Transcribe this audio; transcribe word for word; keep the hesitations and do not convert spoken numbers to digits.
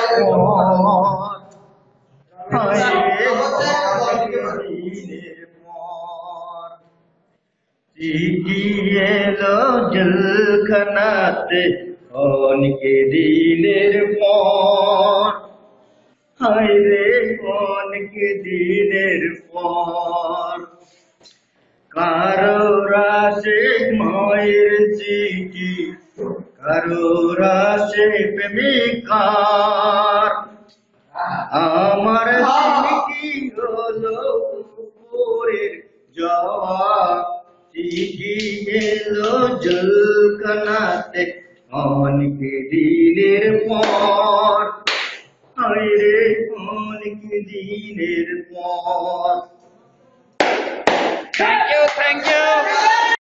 চিঠি এলো জেলখানাতে অনেকে দিনের পর, হায় রে অনেকে দিনের পর। কারো রাশে মায়ের চিঠি, কারো রাশে প্রেমিকার, আমার চিঠি হলো উপরের যাওয়া। চিঠি এলো জেলখানাতে অনেক দিনের পর, হায় রে অনেক দিনের পর। Thank you, thank you.